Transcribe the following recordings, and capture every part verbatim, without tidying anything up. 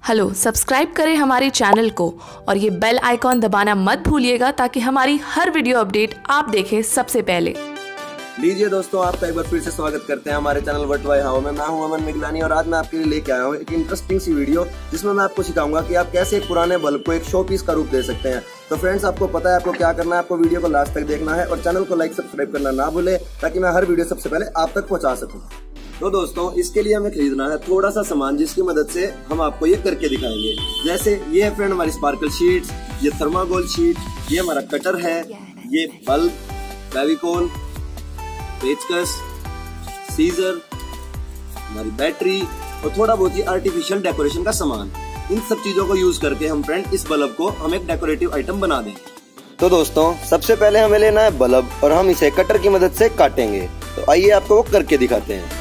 Hello, subscribe करें हमारे channel को और ये बेल आइकॉन दबाना मत भूलिएगा ताकि हमारी हर वीडियो अपडेट आप देखें सबसे पहले। लीजिए दोस्तों, आपका एक बार फिर से स्वागत करते हैं हमारे चैनल WhatWhyHow में। मैं हूं अमन मिगलानी और आज मैं आपके लिए लेके आया हूं एक इंटरेस्टिंग सी वीडियो जिसमें मैं आपको सिखाऊंगा कि आप कैसे एक पुराने बल्ब को एक शो पीस का रूप दे सकते हैं। तो फ्रेंड्स, आपको पता है आपको क्या करना है। आपको वीडियो को लास्ट तक देखना है और चैनल को लाइक सब्सक्राइब करना ना भूले ताकि मैं हर वीडियो सबसे पहले आप तक पहुँचा सकूँ। तो दोस्तों, इसके लिए हमें खरीदना है थोड़ा सा सामान जिसकी मदद से हम आपको ये करके दिखाएंगे। जैसे ये है फ्रेंड हमारी स्पार्कल शीट्स, ये थर्माकोल शीट, ये हमारा कटर है, ये बल्ब, फेविकोल, पेचकस, सीजर, हमारी बैटरी और थोड़ा बहुत ही आर्टिफिशियल डेकोरेशन का सामान। इन सब चीजों को यूज करके हम फ्रेंड इस बल्ब को हम एक डेकोरेटिव आइटम बना देंगे। तो दोस्तों, सबसे पहले हमें लेना है बल्ब और हम इसे कटर की मदद से काटेंगे। तो आइए आपको वो करके दिखाते हैं।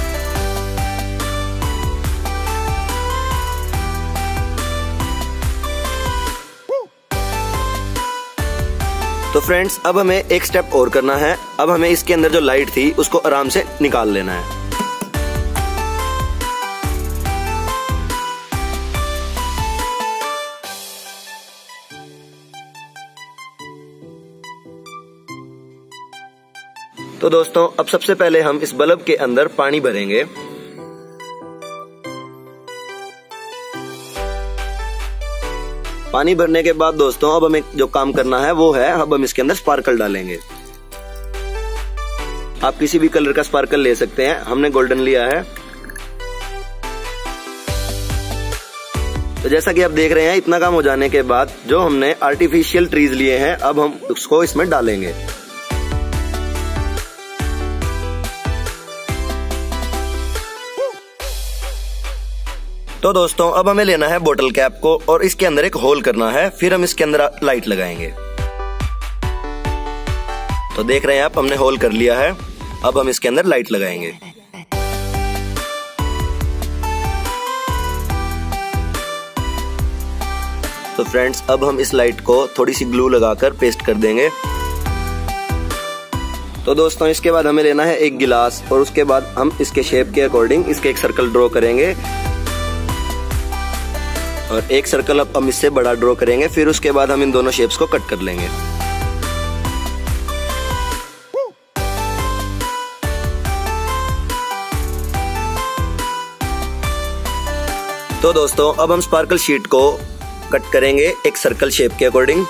तो फ्रेंड्स, अब हमें एक स्टेप और करना है। अब हमें इसके अंदर जो लाइट थी उसको आराम से निकाल लेना है। तो दोस्तों, अब सबसे पहले हम इस बल्ब के अंदर पानी भरेंगे। पानी भरने के बाद दोस्तों, अब हमें जो काम करना है वो है अब हम इसके अंदर स्पार्कल डालेंगे। आप किसी भी कलर का स्पार्कल ले सकते हैं, हमने गोल्डन लिया है। तो जैसा कि आप देख रहे हैं, इतना काम हो जाने के बाद जो हमने आर्टिफिशियल ट्रीज लिए हैं अब हम उसको इसमें डालेंगे। तो दोस्तों, अब हमें लेना है बोतल कैप को और इसके अंदर एक होल करना है, फिर हम इसके अंदर लाइट लगाएंगे। तो देख रहे हैं आप, हमने होल कर लिया है। अब हम इसके अंदर लाइट लगाएंगे। तो फ्रेंड्स, अब हम इस लाइट को थोड़ी सी ग्लू लगाकर पेस्ट कर देंगे। तो दोस्तों, इसके बाद हमें लेना है एक गिलास और उसके बाद हम इसके शेप के अकॉर्डिंग इसके एक सर्कल ड्रॉ करेंगे और एक सर्कल अब हम इससे बड़ा ड्रॉ करेंगे। फिर उसके बाद हम इन दोनों शेप्स को कट कर लेंगे। तो दोस्तों, अब हम स्पार्कल शीट को कट करेंगे एक सर्कल शेप के अकॉर्डिंग।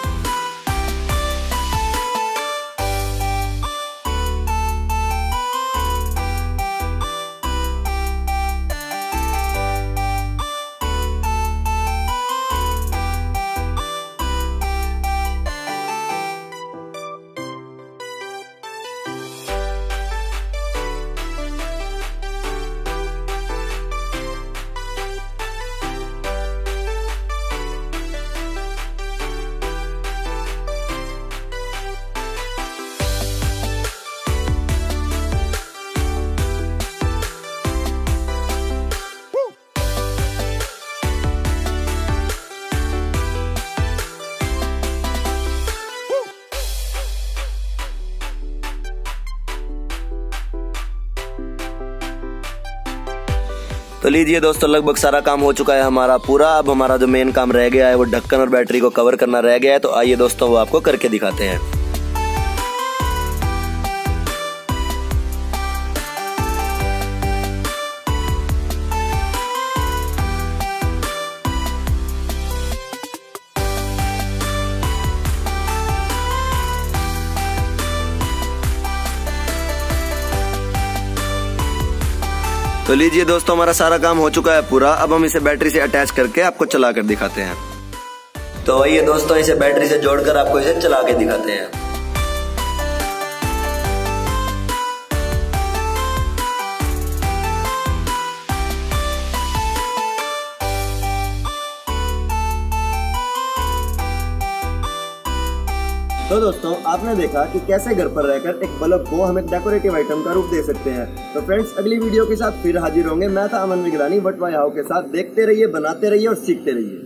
तो लीजिए दोस्तों, लगभग सारा काम हो चुका है हमारा पूरा। अब हमारा जो मेन काम रह गया है वो ढक्कन और बैटरी को कवर करना रह गया है। तो आइए दोस्तों, वो आपको करके दिखाते हैं। तो लीजिए दोस्तों, हमारा सारा काम हो चुका है पूरा। अब हम इसे बैटरी से अटैच करके आपको चला कर दिखाते हैं। तो आइए दोस्तों, इसे बैटरी से जोड़कर आपको इसे चला के दिखाते हैं। तो दोस्तों, आपने देखा कि कैसे घर पर रहकर एक बल्ब को हम एक डेकोरेटिव आइटम का रूप दे सकते हैं। तो फ्रेंड्स, अगली वीडियो के साथ फिर हाजिर होंगे। मैं था अमन मिगलानी WhatWhyHow के साथ। देखते रहिए, बनाते रहिए और सीखते रहिए।